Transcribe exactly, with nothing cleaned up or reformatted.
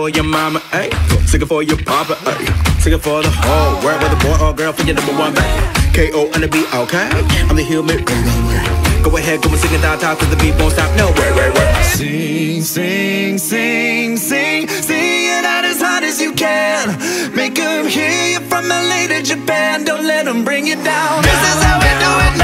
for your mama, ayy. Sing it for your papa, ayy. Sing it for the whole world, whether boy or girl, for your number one babe. K O on the beat, okay. I'm the human, go ahead, go and sing it down top, cause the beat won't stop, no, wait, wait, wait. Sing, sing, sing, sing, sing it out as hard as you can. Make them hear you from L A to Japan. Don't let them bring you down. This is how we do it.